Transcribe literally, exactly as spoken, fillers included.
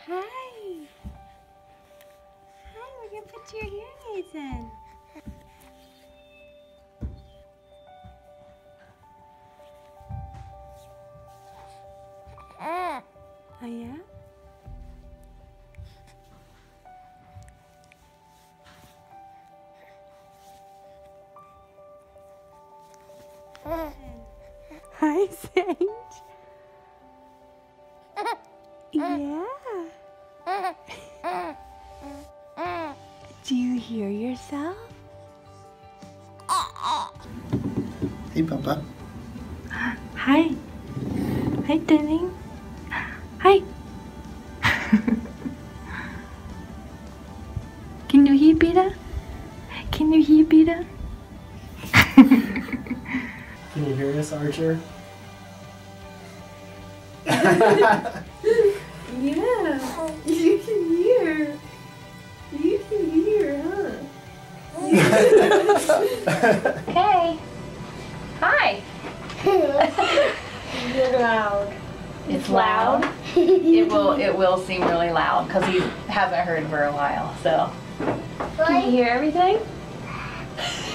Hi. Hi, we're gonna put your hearing aids in. Oh yeah? Hi, Sage. Yeah. Do you hear yourself? Hey, Papa. Hi. Hi, darling. Hi. Can you hear better? Can you hear better? Can you hear us, Archer? Yeah, you can hear. You can hear, huh? Hey. Hi. You're loud. It's loud. It will it will seem really loud because he hasn't heard for a while. So can you hear everything?